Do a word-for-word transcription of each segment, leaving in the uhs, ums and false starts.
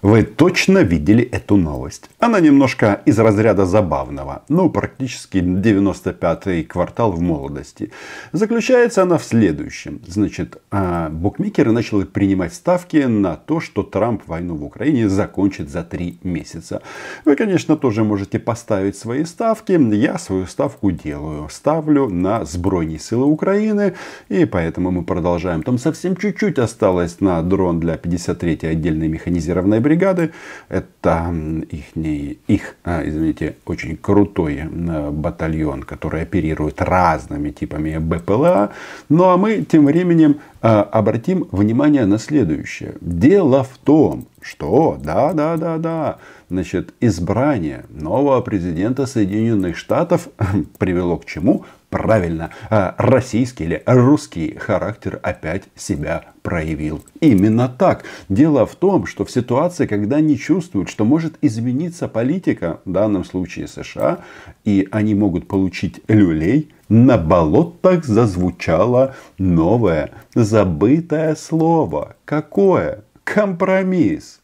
Вы точно видели эту новость. Она немножко из разряда забавного. Ну, практически девяносто пятый квартал в молодости. Заключается она в следующем. Значит, букмекеры начали принимать ставки на то, что Трамп войну в Украине закончит за три месяца. Вы, конечно, тоже можете поставить свои ставки. Я свою ставку делаю. Ставлю на Збройні силы Украины. И поэтому мы продолжаем. Там совсем чуть-чуть осталось на дрон для пятьдесят третьей отдельной механизированной бригады. бригады. Это их, их, извините, очень крутой батальон, который оперирует разными типами БПЛА. Ну а мы тем временем обратим внимание на следующее. Дело в том, что, да, да, да, да, значит, избрание нового президента Соединенных Штатов привело к чему? Правильно, российский или русский характер опять себя проявил. Именно так. Дело в том, что в ситуации, когда они чувствуют, что может измениться политика, в данном случае США, и они могут получить люлей, на болотах зазвучало новое, забытое слово. Какое? Компромисс.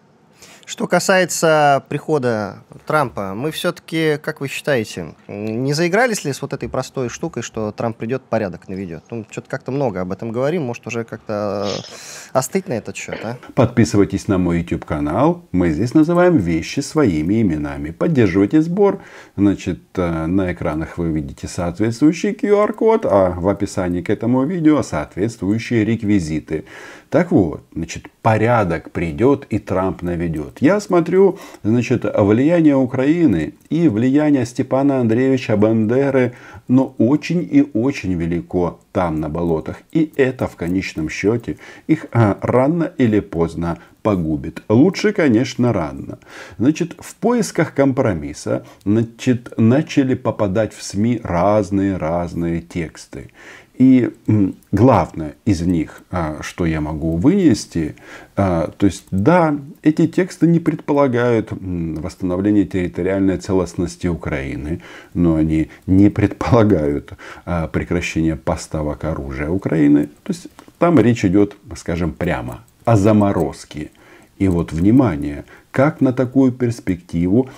Что касается прихода Трампа, мы все-таки, как вы считаете, не заигрались ли с вот этой простой штукой, что Трамп придет, порядок наведет? Ну, что-то как-то много об этом говорим, может уже как-то остыть на этот счет, а? Подписывайтесь на мой YouTube канал, мы здесь называем вещи своими именами. Поддерживайте сбор, значит, на экранах вы видите соответствующий ку ар код, а в описании к этому видео соответствующие реквизиты. Так вот, значит, порядок придет и Трамп наведет. Я смотрю, значит, влияние Украины и влияние Степана Андреевича Бандеры, но очень и очень велико там на болотах. И это в конечном счете их а, рано или поздно погубит. Лучше, конечно, рано. Значит, в поисках компромисса, значит, начали попадать в СМИ разные-разные тексты. И главное из них, что я могу вынести, то есть, да, эти тексты не предполагают восстановление территориальной целостности Украины, но они не предполагают прекращение поставок оружия Украины. То есть, там речь идет, скажем, прямо о заморозке. И вот, внимание, как на такую перспективу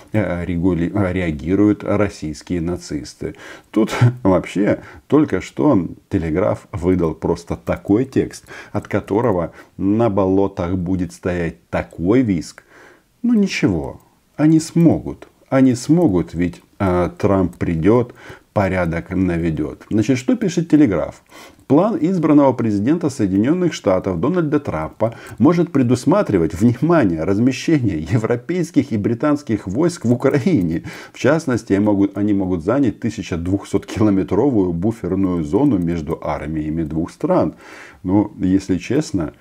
реагируют российские нацисты. Тут вообще только что Телеграф выдал просто такой текст, от которого на болотах будет стоять такой визг. Ну ничего, они смогут. Они смогут, ведь э, Трамп придет, порядок наведет. Значит, что пишет Телеграф? План избранного президента Соединенных Штатов Дональда Трампа может предусматривать, внимание, размещение европейских и британских войск в Украине. В частности, они могут, они могут занять тысяча двухсоткилометровую буферную зону между армиями двух стран. Ну, если честно,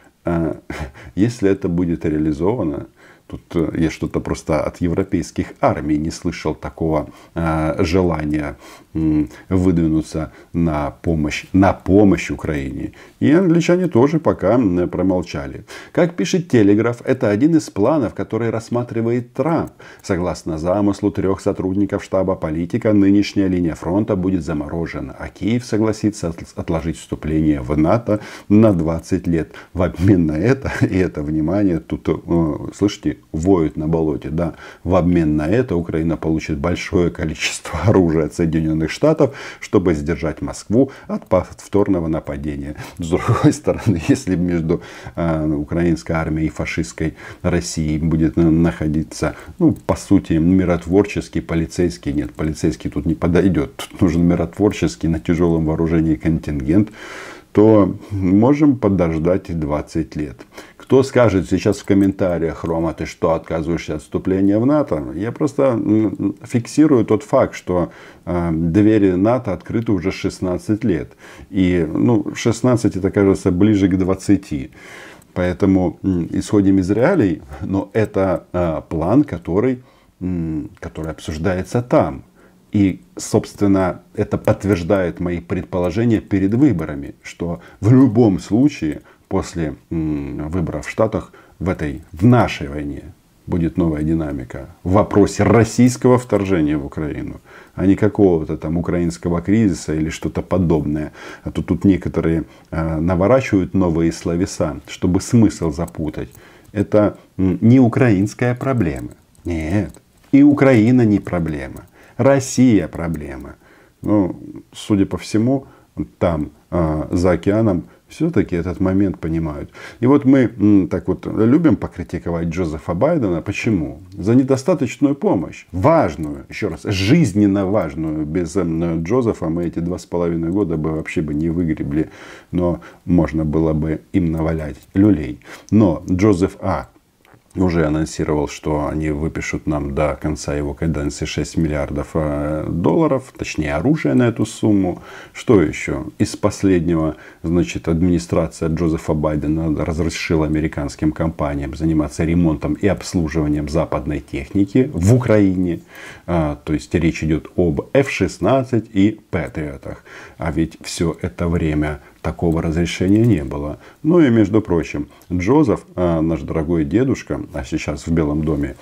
если это будет реализовано, тут я что-то просто от европейских армий не слышал такого э, желания э, выдвинуться на помощь, на помощь Украине. И англичане тоже пока промолчали. Как пишет Телеграф, это один из планов, который рассматривает Трамп. Согласно замыслу трех сотрудников штаба политика, нынешняя линия фронта будет заморожена, а Киев согласится отложить вступление в НАТО на двадцать лет. В обмен на это, и это внимание, тут, э, слышите, воют на болоте, да. В обмен на это Украина получит большое количество оружия от Соединенных Штатов, чтобы сдержать Москву от повторного нападения. С другой стороны, если между э, украинской армией и фашистской Россией будет находиться, ну, по сути, миротворческий, полицейский, нет, полицейский тут не подойдет. Тут нужен миротворческий на тяжелом вооружении контингент, то можем подождать двадцать лет. Кто скажет сейчас в комментариях: Рома, ты что, отказываешься от вступления в НАТО? Я просто фиксирую тот факт, что э, двери НАТО открыты уже шестнадцать лет. И ну, шестнадцать это, кажется, ближе к двадцати. Поэтому э, исходим из реалий, но это э, план, который, э, который обсуждается там. И, собственно, это подтверждает мои предположения перед выборами, что в любом случае после выборов в Штатах в этой, в нашей войне будет новая динамика в вопросе российского вторжения в Украину, а не какого-то там украинского кризиса или что-то подобное. А то тут некоторые э, наворачивают новые словеса, чтобы смысл запутать. это не украинская проблема. Нет. И Украина не проблема. Россия проблема. Ну, судя по всему, там, э, за океаном, все-таки этот момент понимают. И вот мы м, так вот любим покритиковать Джозефа Байдена. Почему? За недостаточную помощь. Важную, еще раз, жизненно важную. Без э, Джозефа мы эти два с половиной года бы вообще бы не выгребли. Но можно было бы им навалять люлей. Но Джозеф А. уже анонсировал, что они выпишут нам до конца его каденции шесть миллиардов долларов, точнее оружие на эту сумму. Что еще? Из последнего, значит, администрация Джозефа Байдена разрешила американским компаниям заниматься ремонтом и обслуживанием западной техники в Украине. А, то есть речь идет об эф шестнадцать и Патриотах. А ведь все это время такого разрешения не было. Ну и, между прочим, Джозеф, наш дорогой дедушка, а сейчас в Белом доме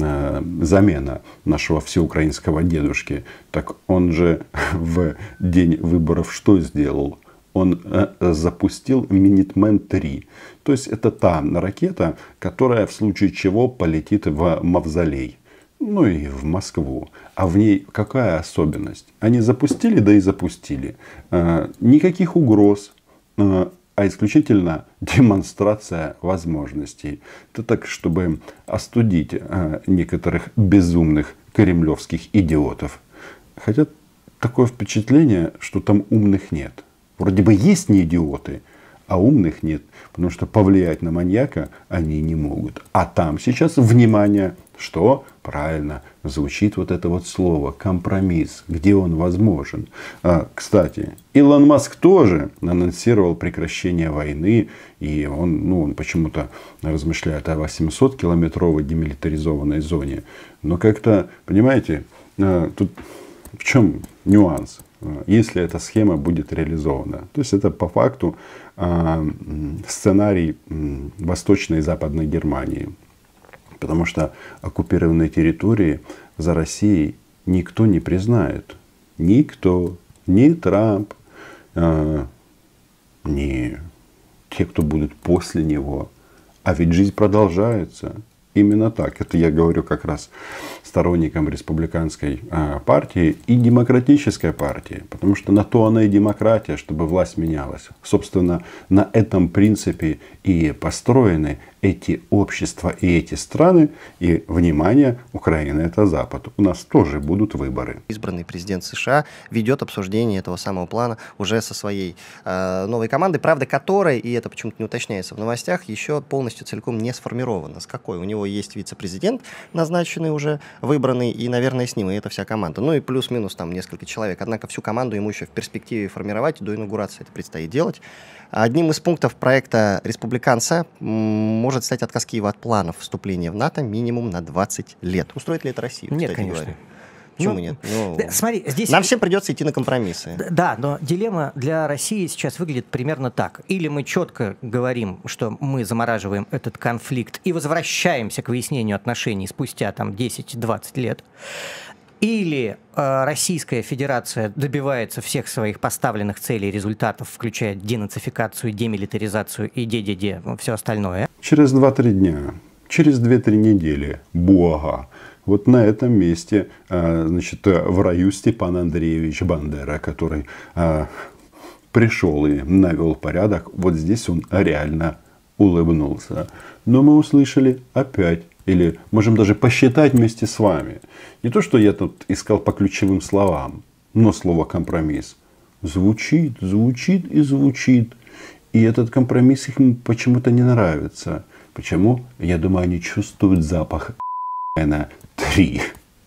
замена нашего всеукраинского дедушки, так он же в день выборов что сделал? Он запустил Минитмен три. То есть это та ракета, которая в случае чего полетит в Мавзолей. Ну и в Москву. А в ней какая особенность? Они запустили, да и запустили. Никаких угроз, а исключительно демонстрация возможностей. Это так, чтобы остудить некоторых безумных кремлевских идиотов. Хотя такое впечатление, что там умных нет. Вроде бы есть не идиоты, а умных нет. Потому что повлиять на маньяка они не могут. А там сейчас, внимание, что? Правильно, звучит вот это вот слово компромисс. Где он возможен? А, кстати, Илон Маск тоже анонсировал прекращение войны. И он, ну, он почему-то размышляет о восьмисоткилометровой демилитаризованной зоне. Но как-то, понимаете, тут в чем нюанс? Если эта схема будет реализована. То есть это по факту сценарий Восточной и Западной Германии. Потому что оккупированные территории за Россией никто не признает. Никто. Ни Трамп, ни те, кто будут после него. А ведь жизнь продолжается. Именно так. Это я говорю как раз сторонникам республиканской партии и демократической партии. Потому что на то она и демократия, чтобы власть менялась. Собственно, на этом принципе и построены эти общества и эти страны. И, внимание, Украина — это Запад. У нас тоже будут выборы. Избранный президент США ведет обсуждение этого самого плана уже со своей э, новой командой, правда которой, и это почему-то не уточняется в новостях, еще полностью целиком не сформирована. С какой? У него есть вице-президент, назначенный уже, выбранный, и, наверное, с ним и эта вся команда. Ну и плюс-минус там несколько человек. Однако всю команду ему еще в перспективе формировать, до инаугурации это предстоит делать. Одним из пунктов проекта республиканца может стать отказ Киева от планов вступления в НАТО минимум на двадцать лет. Устроит ли это Россию? Нет, конечно. Говоря? Почему ну, нет? Ну, да, смотри, здесь... Нам всем придется идти на компромиссы. Да, но дилемма для России сейчас выглядит примерно так. Или мы четко говорим, что мы замораживаем этот конфликт и возвращаемся к выяснению отношений спустя там десять-двадцать лет. Или э, Российская Федерация добивается всех своих поставленных целей и результатов, включая денацификацию, демилитаризацию и де-де-де, все остальное. Через два-три дня, через две-три недели, буага. Вот на этом месте, значит, в раю Степан Андреевич Бандера, который пришел и навел порядок, вот здесь он реально улыбнулся. Но мы услышали опять, или можем даже посчитать вместе с вами. Не то, что я тут искал по ключевым словам, но слово «компромисс» звучит, звучит и звучит. И этот компромисс им почему-то не нравится. Почему? Я думаю, они чувствуют запах на три.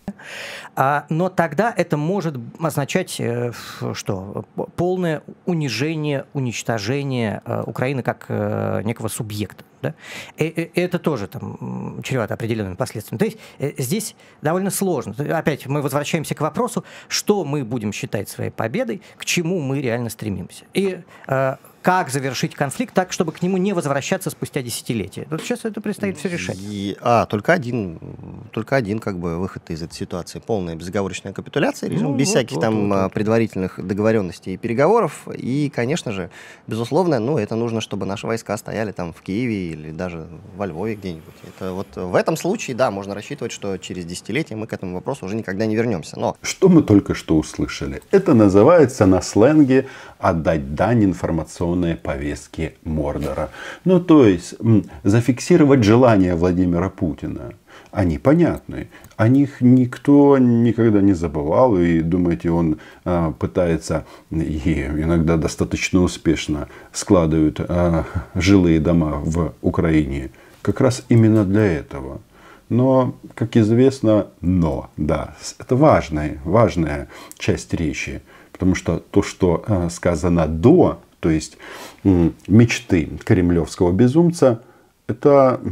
А, но тогда это может означать, э, что полное унижение, уничтожение э, Украины как э, некого субъекта. Да? И, и это тоже там чревато определенными последствиями. То есть э, здесь довольно сложно. Опять мы возвращаемся к вопросу, что мы будем считать своей победой, к чему мы реально стремимся. И э, как завершить конфликт так, чтобы к нему не возвращаться спустя десятилетия. Вот сейчас это предстоит все решать. И, а, только один только один как бы выход из этой ситуации. Полная безоговорочная капитуляция, режим, Ну, без вот, всяких вот, там вот, вот. предварительных договоренностей и переговоров. И, конечно же, безусловно, ну, это нужно, чтобы наши войска стояли там в Киеве или даже во Львове где-нибудь. Это вот в этом случае, да, можно рассчитывать, что через десятилетия мы к этому вопросу уже никогда не вернемся. Но... Что мы только что услышали? Это называется на сленге «отдать дань информационной повестке Мордора». Ну, то есть, зафиксировать желания Владимира Путина. Они понятны. О них никто никогда не забывал. И, думаете, он а, пытается, и иногда достаточно успешно складывает а, жилые дома в Украине. Как раз именно для этого. Но, как известно, но, да, это важная, важная часть речи. Потому что то, что а, сказано до, то есть м, мечты кремлевского безумца, это...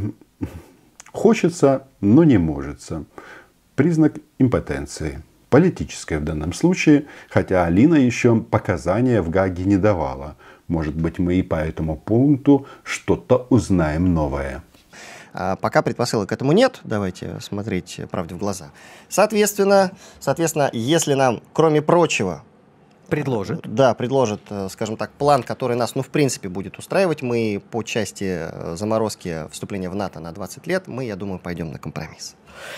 Хочется, но не может. Признак импотенции. Политической в данном случае. Хотя Алина еще показания в Гааге не давала. Может быть, мы и по этому пункту что-то узнаем новое. А пока предпосылок к этому нет. Давайте смотреть правде в глаза. Соответственно, соответственно, если нам, кроме прочего, Предложит. Да, предложит, скажем так, план, который нас, ну, в принципе, будет устраивать. Мы по части заморозки вступления в НАТО на двадцать лет, мы, я думаю, пойдем на компромисс.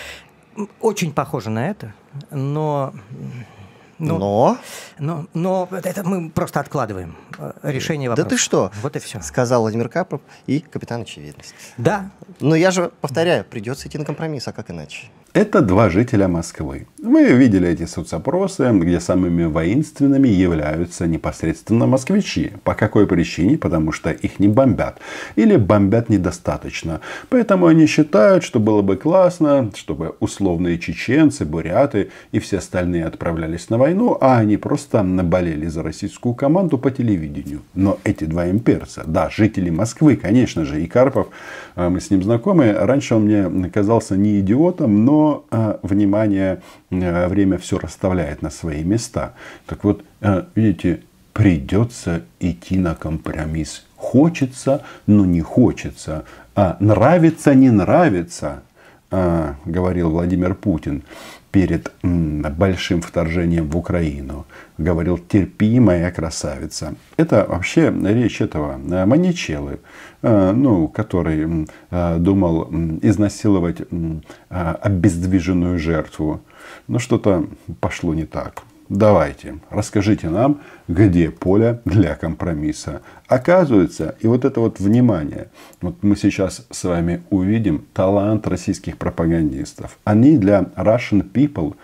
Очень похоже на это, но... Но, но... но, но это мы просто откладываем решение вопроса. Да ты что? Вот и все. Сказал Владимир Карпов и капитан Очевидность. Да. Но я же повторяю, придется идти на компромисс, а как иначе? Это два жителя Москвы. Вы видели эти соцопросы, где самыми воинственными являются непосредственно москвичи. По какой причине? Потому что их не бомбят. Или бомбят недостаточно. Поэтому они считают, что было бы классно, чтобы условные чеченцы, буряты и все остальные отправлялись на войну, а они просто болели за российскую команду по телевидению. Но эти два имперца, да, жители Москвы, конечно же, и Карпов, мы с ним знакомы. Раньше он мне казался не идиотом, но Но, внимание, время все расставляет на свои места. Так вот, видите, придется идти на компромисс. Хочется, но не хочется. А нравится, не нравится, говорил Владимир Путин перед большим вторжением в Украину. Говорил: терпи, моя красавица. Это вообще речь этого Маничеллы, ну, который думал изнасиловать обездвиженную жертву. Но что-то пошло не так. Давайте, расскажите нам, где поле для компромисса. Оказывается, и вот это вот внимание. Вот мы сейчас с вами увидим талант российских пропагандистов. Они для Russian people,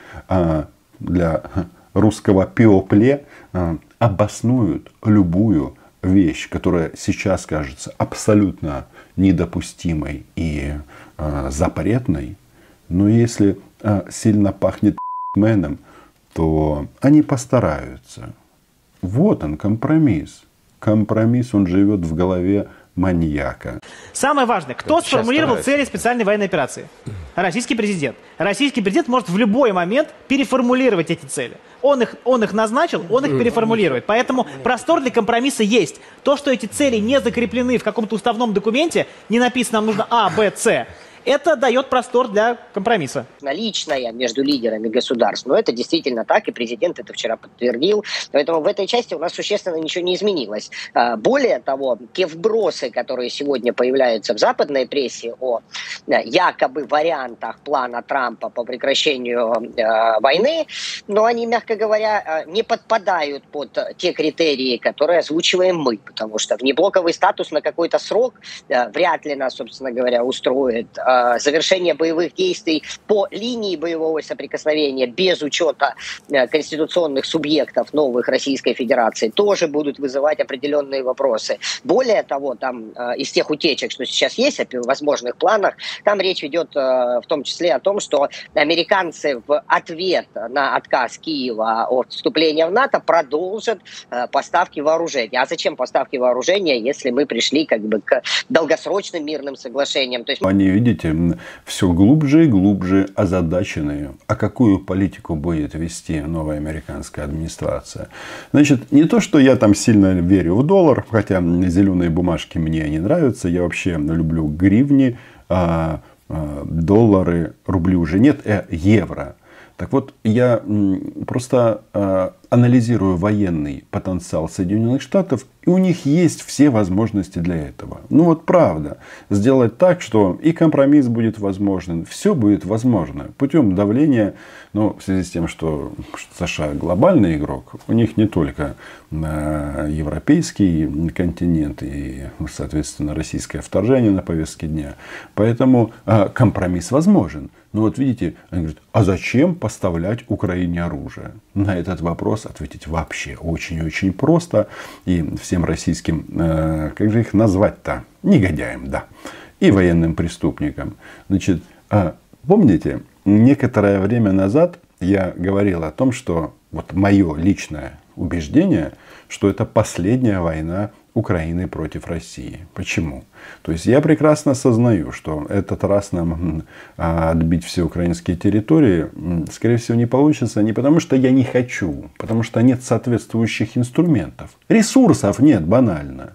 для русского people обоснуют любую вещь, которая сейчас кажется абсолютно недопустимой и запретной. Но если сильно пахнет мэном, то они постараются. Вот он, компромисс. Компромисс, он живет в голове маньяка. Самое важное, кто Сейчас сформулировал стараются. цели специальной военной операции? Российский президент. Российский президент может в любой момент переформулировать эти цели. Он их, он их назначил, он их переформулирует. Поэтому простор для компромисса есть. То, что эти цели не закреплены в каком-то уставном документе, не написано, нам нужно А, Б, С, это дает простор для компромисса. Наличная между лидерами государств. Но это действительно так, и президент это вчера подтвердил. Поэтому в этой части у нас существенно ничего не изменилось. Более того, те вбросы, которые сегодня появляются в западной прессе о якобы вариантах плана Трампа по прекращению войны, но они, мягко говоря, не подпадают под те критерии, которые озвучиваем мы. Потому что внеблоковый статус на какой-то срок вряд ли нас, собственно говоря, устроит. Завершение боевых действий по линии боевого соприкосновения без учета конституционных субъектов новых Российской Федерации тоже будут вызывать определенные вопросы. Более того, там из тех утечек, что сейчас есть, о возможных планах, там речь идет в том числе о том, что американцы в ответ на отказ Киева от вступления в НАТО продолжат поставки вооружения. А зачем поставки вооружения, если мы пришли как бы к долгосрочным мирным соглашениям? То есть... Они, видите, все глубже и глубже озадаченные. А какую политику будет вести новая американская администрация? Значит, не то, что я там сильно верю в доллар, хотя зеленые бумажки мне не нравятся. Я вообще люблю гривни, доллары, рубли уже нет, э, евро. Так вот, я просто э, анализирую военный потенциал Соединенных Штатов, и у них есть все возможности для этого. Ну вот правда. Сделать так, что и компромисс будет возможен, все будет возможно. Путем давления, ну, в связи с тем, что США глобальный игрок, у них не только э, европейский континент и, соответственно, российское вторжение на повестке дня. Поэтому э, компромисс возможен. Ну вот видите, они говорят, а зачем поставлять Украине оружие? На этот вопрос ответить вообще очень-очень просто. И всем российским, э, как же их назвать-то? Негодяям, да. И военным преступникам. Значит, э, помните, некоторое время назад я говорил о том, что вот мое личное убеждение, что это последняя война Украины против России. Почему? То есть я прекрасно осознаю, что этот раз нам отбить все украинские территории, скорее всего, не получится не потому, что я не хочу, потому что нет соответствующих инструментов. Ресурсов нет, банально.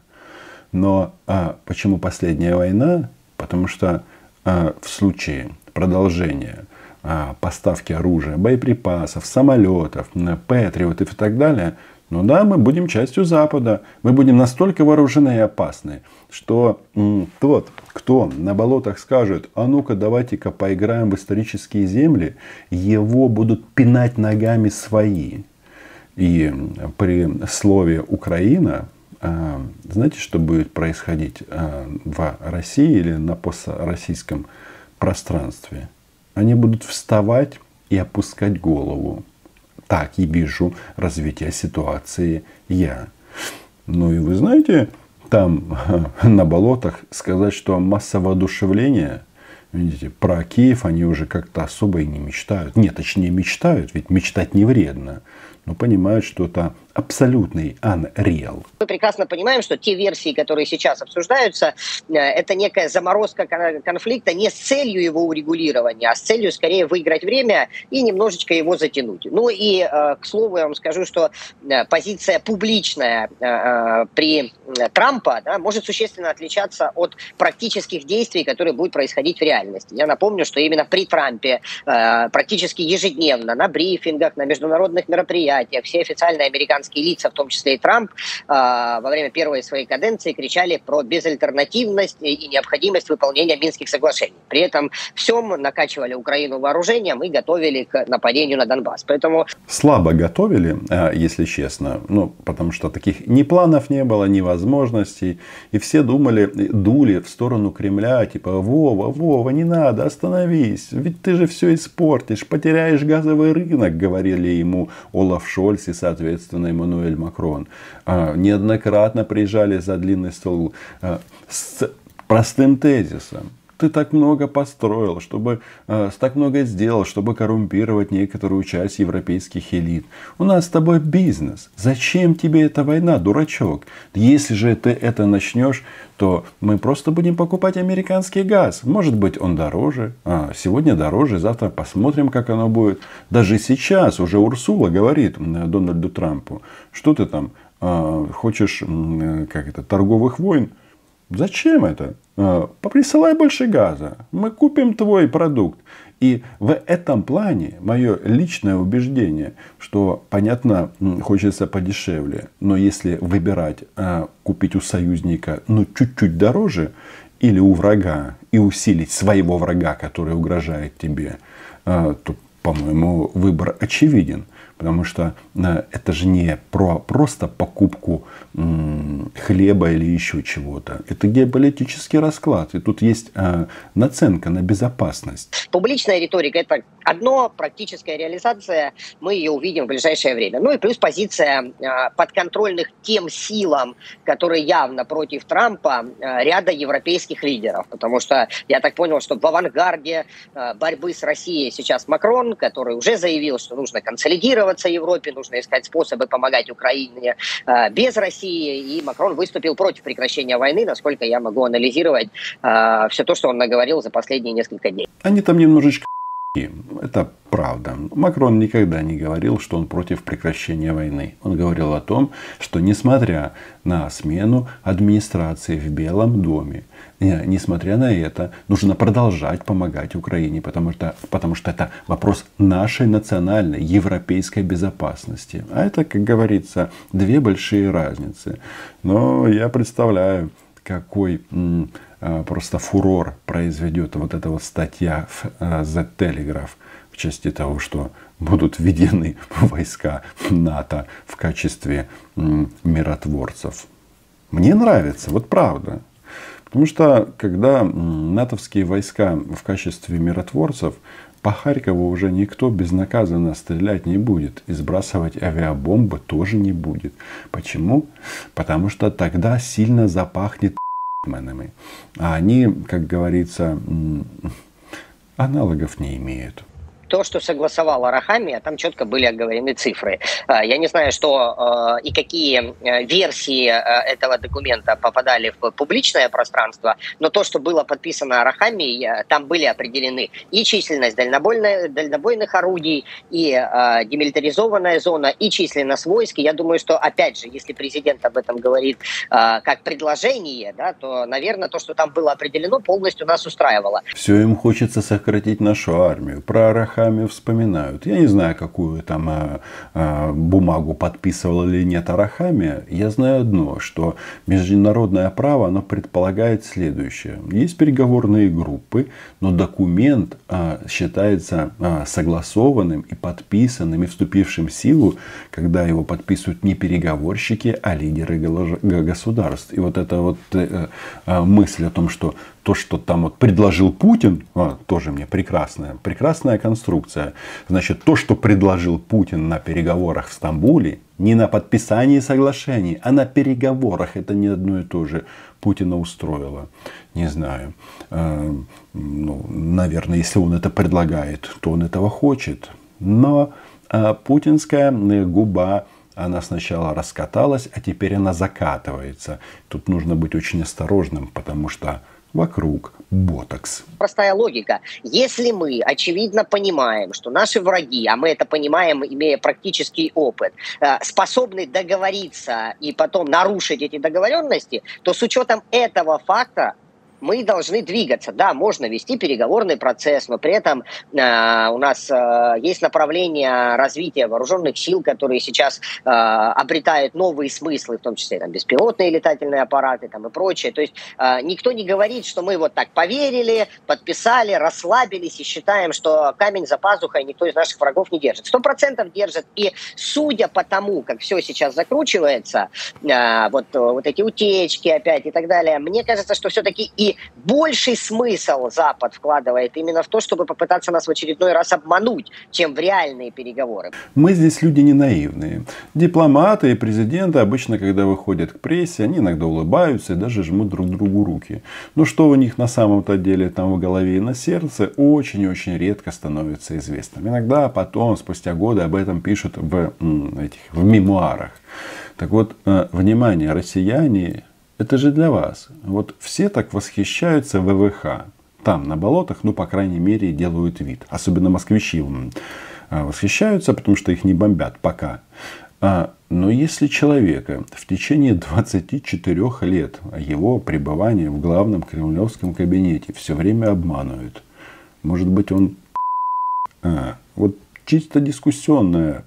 Но а, почему последняя война? Потому что а, в случае продолжения а, поставки оружия, боеприпасов, самолетов, патриотов и так далее, ну да, мы будем частью Запада. Мы будем настолько вооружены и опасны, что м, тот, кто на болотах скажет, а ну-ка давайте-ка поиграем в исторические земли, его будут пинать ногами свои. И при слове «Украина», э, знаете, что будет происходить э, в России или на построссийском пространстве? Они будут вставать и опускать голову. Так и вижу развитие ситуации я. Ну и вы знаете, там на болотах сказать, что масса воодушевления, видите, про Киев они уже как-то особо и не мечтают. Нет, точнее мечтают, ведь мечтать не вредно. Но понимают, что это абсолютный unreal. Мы прекрасно понимаем, что те версии, которые сейчас обсуждаются, это некая заморозка конфликта не с целью его урегулирования, а с целью скорее выиграть время и немножечко его затянуть. Ну и, к слову, я вам скажу, что позиция публичная при Трампа, да, может существенно отличаться от практических действий, которые будут происходить в реальности. Я напомню, что именно при Трампе практически ежедневно на брифингах, на международных мероприятиях все официальные американские лица, в том числе и Трамп, во время первой своей каденции кричали про безальтернативность и необходимость выполнения Минских соглашений. При этом всем накачивали Украину вооружением и готовили к нападению на Донбасс. Поэтому... Слабо готовили, если честно. Ну, потому что таких ни планов не было, ни возможностей. И все думали, дули в сторону Кремля. Типа, Вова, Вова, не надо, остановись. Ведь ты же все испортишь, потеряешь газовый рынок, говорили ему Олаф Шольц и, соответственно, Эммануэль Макрон. А, неоднократно приезжали за длинный стол а, с простым тезисом. Ты так много построил, чтобы, э, так много сделал, чтобы коррумпировать некоторую часть европейских элит. У нас с тобой бизнес. Зачем тебе эта война, дурачок? Если же ты это начнешь, то мы просто будем покупать американский газ. Может быть, он дороже. А, сегодня дороже, завтра посмотрим, как оно будет. Даже сейчас уже Урсула говорит Дональду Трампу, что ты там э, хочешь, э, как это, торговых войн? Зачем это? Поприсылай больше газа. Мы купим твой продукт. И в этом плане мое личное убеждение, что, понятно, хочется подешевле. Но если выбирать, купить у союзника, ну, чуть-чуть дороже, или у врага, и усилить своего врага, который угрожает тебе, то, по-моему, выбор очевиден. Потому что это же не про просто покупку м, хлеба или еще чего-то. Это геополитический расклад. И тут есть э, наценка на безопасность. Публичная риторика – это одно, практическая реализация, мы ее увидим в ближайшее время. Ну и плюс позиция э, подконтрольных тем силам, которые явно против Трампа, э, ряда европейских лидеров. Потому что я так понял, что в авангарде э, борьбы с Россией сейчас Макрон, который уже заявил, что нужно консолидировать Европе, нужно искать способы помогать Украине э, без России. И Макрон выступил против прекращения войны, насколько я могу анализировать э, все то, что он наговорил за последние несколько дней. Они там немножечко Это правда. Макрон никогда не говорил, что он против прекращения войны. Он говорил о том, что несмотря на смену администрации в Белом доме, несмотря на это, нужно продолжать помогать Украине, потому что, потому что это вопрос нашей национальной европейской безопасности. А это, как говорится, две большие разницы. Но я представляю, какой м, а, просто фурор произведет вот эта вот статья в а, The Telegraph в части того, что будут введены войска НАТО в качестве м, миротворцев. Мне нравится, вот правда. Потому что когда м, натовские войска в качестве миротворцев, по Харькову уже никто безнаказанно стрелять не будет. И сбрасывать авиабомбы тоже не будет. Почему? Потому что тогда сильно запахнет ***менами. А они, как говорится, аналогов не имеют. То, что согласовал Арахамия, там четко были оговорены цифры. Я не знаю, что и какие версии этого документа попадали в публичное пространство, но то, что было подписано Арахамией, там были определены и численность дальнобойных орудий, и демилитаризованная зона, и численность войск. Я думаю, что, опять же, если президент об этом говорит как предложение, да, то, наверное, то, что там было определено, полностью нас устраивало. Все им хочется сократить нашу армию. Про Арахамию вспоминают. Я не знаю, какую там а, а, бумагу подписывал или нет Арахамия. Я знаю одно, что международное право, оно предполагает следующее. Есть переговорные группы, но документ а, считается а, согласованным и подписанным и вступившим в силу, когда его подписывают не переговорщики, а лидеры государств. И вот эта вот э, э, мысль о том, что то, что там вот предложил Путин, а, тоже мне прекрасная, прекрасная конструкция. Значит, то, что предложил Путин на переговорах в Стамбуле, не на подписании соглашений, а на переговорах, это не одно и то же. Путина устроило. Не знаю. Э, ну, наверное, если он это предлагает, то он этого хочет. Но э, путинская губа, она сначала раскаталась, а теперь она закатывается. Тут нужно быть очень осторожным, потому что вокруг ботокс. Простая логика. Если мы очевидно понимаем, что наши враги, а мы это понимаем, имея практический опыт, способны договориться и потом нарушить эти договоренности, то с учетом этого факта мы должны двигаться. Да, можно вести переговорный процесс, но при этом э, у нас э, есть направление развития вооруженных сил, которые сейчас э, обретают новые смыслы, в том числе там, беспилотные летательные аппараты там, и прочее. То есть э, никто не говорит, что мы вот так поверили, подписали, расслабились и считаем, что камень за пазухой никто из наших врагов не держит. Сто процентов держит. И судя по тому, как все сейчас закручивается, э, вот, вот эти утечки опять и так далее, мне кажется, что все-таки и больший смысл Запад вкладывает именно в то, чтобы попытаться нас в очередной раз обмануть, чем в реальные переговоры. Мы здесь люди не наивные. Дипломаты и президенты обычно, когда выходят к прессе, они иногда улыбаются и даже жмут друг другу руки. Но что у них на самом-то деле там в голове и на сердце, очень-очень редко становится известным. Иногда потом, спустя годы, об этом пишут в, этих, в мемуарах. Так вот, внимание, россияне... Это же для вас. Вот все так восхищаются ВВХ. Там, на болотах, ну, по крайней мере, делают вид. Особенно москвичи восхищаются, потому что их не бомбят пока. Но если человека в течение двадцати четырёх лет его пребывания в главном кремлевском кабинете все время обманывают, может быть, он... А, вот чисто дискуссионное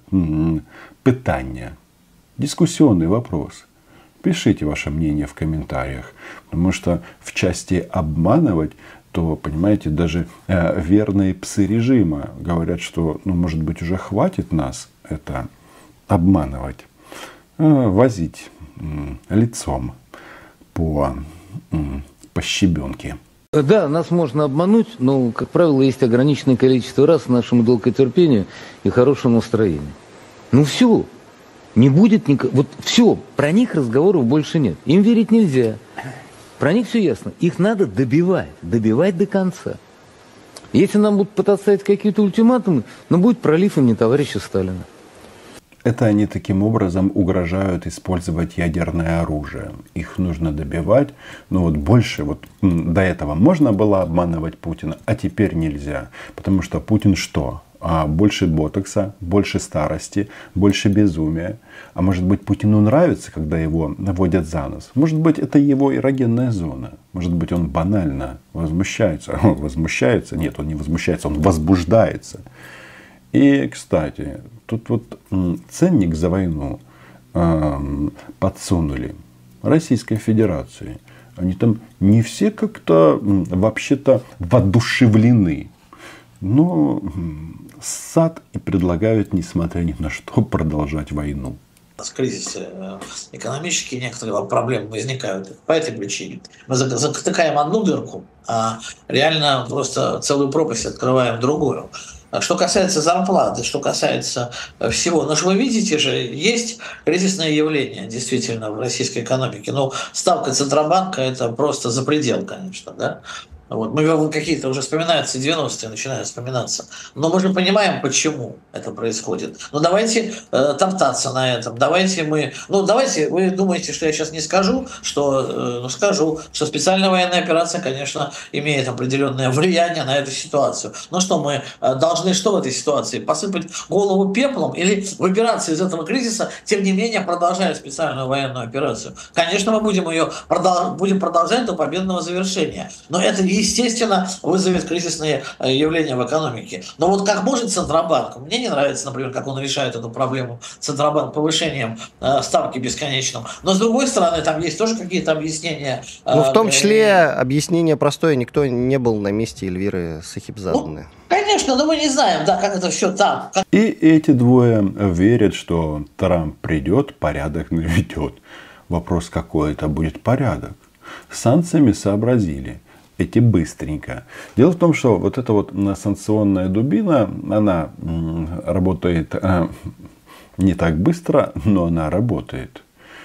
питание. Дискуссионный вопрос. Пишите ваше мнение в комментариях. Потому что в части обманывать, то, понимаете, даже э, верные псы режима говорят, что, ну, может быть, уже хватит нас это обманывать. Э, возить э, лицом по, э, по щебенке. Да, нас можно обмануть, но, как правило, есть ограниченное количество раз нашему долготерпению и хорошему настроению. Ну все. Не будет никак... Вот все, про них разговоров больше нет. Им верить нельзя. Про них все ясно. Их надо добивать. Добивать до конца. Если нам будут пытаться ставить какие-то ультиматумы, ну будет пролив им не товарища Сталина. Это они таким образом угрожают использовать ядерное оружие. Их нужно добивать. Но вот больше, вот до этого можно было обманывать Путина, а теперь нельзя. Потому что Путин что? А больше ботокса, больше старости, больше безумия. А может быть, Путину нравится, когда его наводят за нос? Может быть, это его эрогенная зона? Может быть, он банально возмущается? Возмущается? Нет, он не возмущается, он возбуждается. И, кстати, тут вот ценник за войну э, подсунули Российской Федерации. Они там не все как-то вообще-то воодушевлены. Но ссат и предлагают, несмотря ни на что, продолжать войну. В кризисе экономические некоторые проблемы возникают по этой причине. Мы затыкаем одну дырку, а реально просто целую пропасть открываем другую. Что касается зарплаты, что касается всего, ну же вы видите же, есть кризисное явление действительно в российской экономике. Ну, ставка Центробанка – это просто запредел, конечно, да. Вот. Мы какие-то уже вспоминаются, девяностые начинают вспоминаться. Но мы же понимаем, почему это происходит. Ну давайте э, топтаться на этом. Давайте мы... Ну давайте, вы думаете, что я сейчас не скажу, что... Э, ну скажу, что специальная военная операция, конечно, имеет определенное влияние на эту ситуацию. Но что, мы э, должны что в этой ситуации? Посыпать голову пеплом или выбираться из этого кризиса, тем не менее продолжая специальную военную операцию? Конечно, мы будем ее продолж... будем продолжать до победного завершения. Но это естественно, вызовет кризисные явления в экономике. Но вот как может Центробанк, мне не нравится, например, как он решает эту проблему, Центробанк, повышением э, ставки бесконечным. Но с другой стороны, там есть тоже какие-то объяснения. Э, ну, в том числе э, объяснение простое, никто не был на месте Эльвиры Сахибзадны. Ну, конечно, но мы не знаем, да, как это все там. Как... И эти двое верят, что Трамп придет, порядок наведет. Вопрос, какой это будет порядок. С санкциями сообразили. Эти быстренько. Дело в том, что вот эта вот санкционная дубина, она работает не так быстро, но она работает.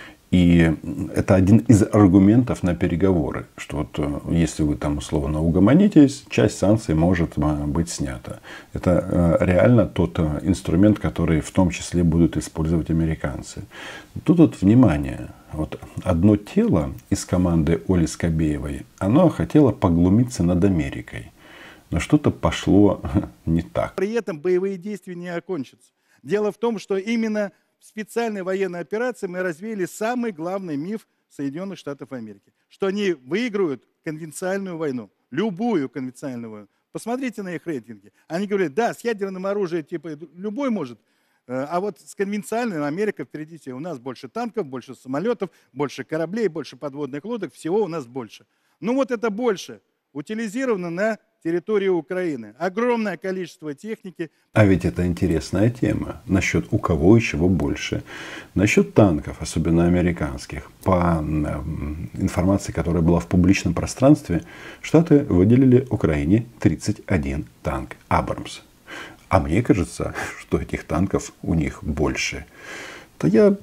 И это один из аргументов на переговоры, что вот если вы там условно угомонитесь, часть санкций может быть снята. Это реально тот инструмент, который в том числе будут использовать американцы. Тут вот внимание. Вот одно тело из команды Оли Скобеевой, оно хотело поглумиться над Америкой. Но что-то пошло не так. При этом боевые действия не окончатся. Дело в том, что именно в специальной военной операции мы развеяли самый главный миф Соединенных Штатов Америки. Что они выиграют конвенциональную войну. Любую конвенциональную войну. Посмотрите на их рейтинги. Они говорят, да, с ядерным оружием типа любой может. А вот с конвенциональной Америка впереди всего. У нас больше танков, больше самолетов, больше кораблей, больше подводных лодок. Всего у нас больше. Ну вот это больше утилизировано на территории Украины. Огромное количество техники. А ведь это интересная тема. Насчет у кого и чего больше. Насчет танков, особенно американских. По информации, которая была в публичном пространстве, Штаты выделили Украине тридцать один танк «Абрамс». А мне кажется, что этих танков у них больше. Да я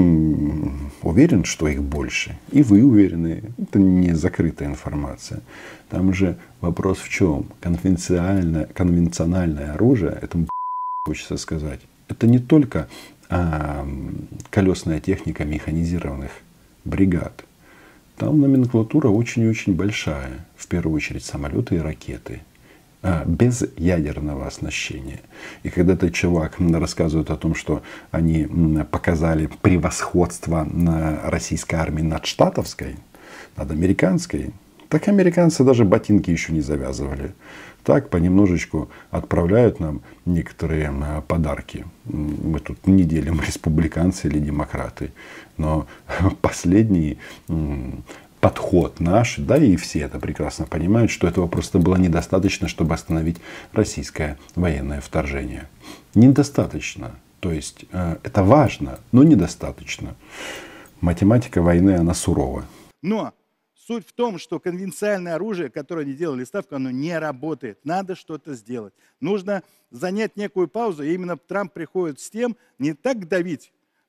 м- уверен, что их больше. И вы уверены. Это не закрытая информация. Там же вопрос в чем? Конвенциональное, конвенциональное оружие, это хочется сказать, это не только а, колесная техника механизированных бригад. Там номенклатура очень-очень большая. В первую очередь самолеты и ракеты. Без ядерного оснащения. И когда этот чувак рассказывает о том, что они показали превосходство российской армии над штатовской, над американской, так американцы даже ботинки еще не завязывали. Так понемножечку отправляют нам некоторые подарки. Мы тут не делим, республиканцы или демократы. Но последний подход наш, да и все это прекрасно понимают, что этого просто было недостаточно, чтобы остановить российское военное вторжение. Недостаточно. То есть э, это важно, но недостаточно. Математика войны, она сурова. Но суть в том, что конвенциональное оружие, которое они делали ставку, оно не работает. Надо что-то сделать. Нужно занять некую паузу. И именно Трамп приходит с тем, не так давить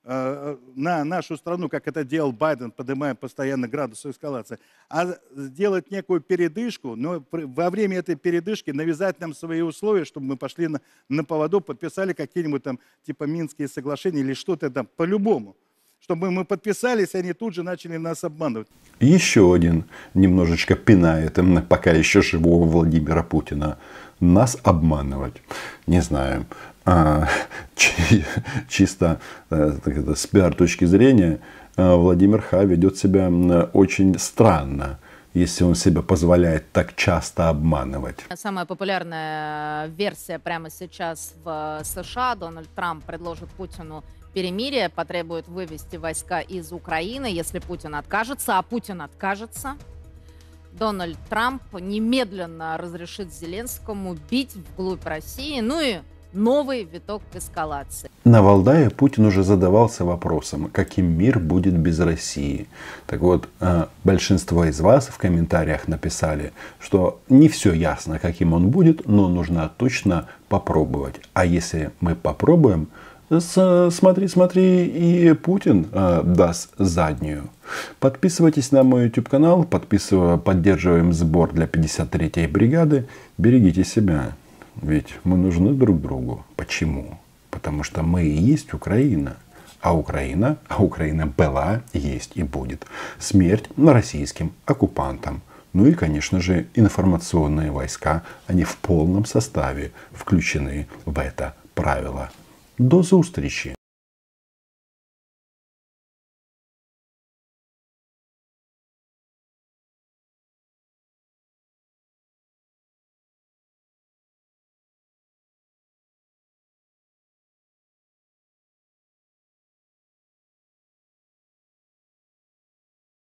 э, на нашу страну, как это делал Байден, поднимая постоянно градус эскалации, а сделать некую передышку, но во время этой передышки навязать нам свои условия, чтобы мы пошли на, на поводу, подписали какие-нибудь там типа Минские соглашения или что-то там по-любому. Чтобы мы подписались, они тут же начали нас обманывать. Еще один немножечко пинает им пока еще живого Владимира Путина. Нас обманывать. Не знаю. А, чи, чисто а, с пиар точки зрения а, Владимир Ха ведет себя очень странно, если он себя позволяет так часто обманывать. Самая популярная версия прямо сейчас в США. Дональд Трамп предложит Путину перемирие, потребует вывести войска из Украины, если Путин откажется, а Путин откажется. Дональд Трамп немедленно разрешит Зеленскому бить вглубь России, ну и новый виток эскалации. На Валдае Путин уже задавался вопросом, каким мир будет без России. Так вот, большинство из вас в комментариях написали, что не все ясно, каким он будет, но нужно точно попробовать. А если мы попробуем, смотри, смотри, и Путин э, даст заднюю. Подписывайтесь на мой YouTube канал, подписывай, поддерживаем сбор для пятьдесят третьей бригады. Берегите себя, ведь мы нужны друг другу. Почему? Потому что мы и есть Украина. А Украина, а Украина была, есть и будет. Смерть российским оккупантам. Ну и, конечно же, информационные войска, они в полном составе включены в это правило. До зустрічі!